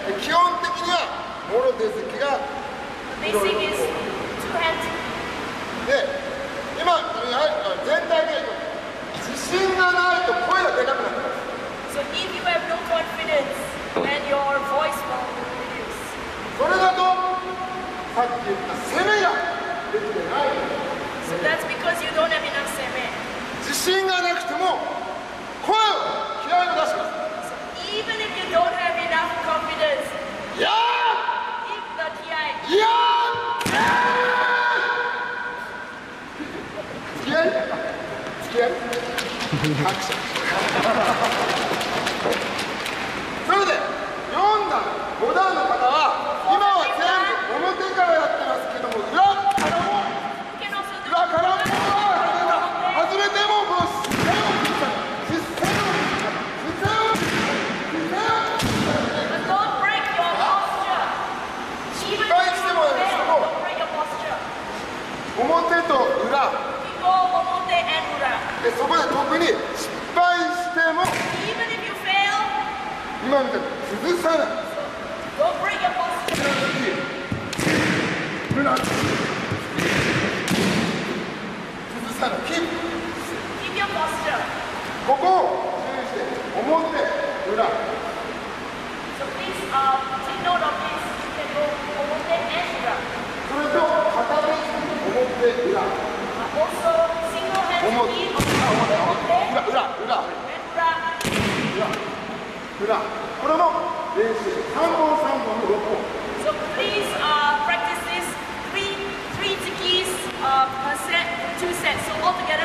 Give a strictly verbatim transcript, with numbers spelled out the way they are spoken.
基本的にはもろ手突きが The basic is two hand. で、今やはり全体で自信がないと声がでかくなります。 So if you have no confidence, then your voice will reduce. それだとさっき言った攻めができてない。 So that's because you don't have enough seme. 自信がなくても声を気合を出します。 So even if you don't have enough confidence, いや give the 気合。 ーいやー気合気合拍手それでよん段ご段の方は今は全部表からやってますけども裏からも You can also do 裏からも外れてももう姿勢を姿勢を姿勢を but don't break your posture. Even if you 失敗してもですけど fail, don't break your posture. 表と裏 You go omote and ura. でそこで特に失敗しても Even if you fail, 今みたいに崩さない don't break your posture. 裏崩さないキープ Keep your posture. ここを注意して表裏 So please uh, take note of this. You can go omote and ura. それと片手表裏 Uh, also, single hand Omote. speed on omote 裏裏裏 and ura. 裏これも練習さんぼんさんぼんのろっぽん So please uh, practice this three three tikis uh, per set, two sets. So altogether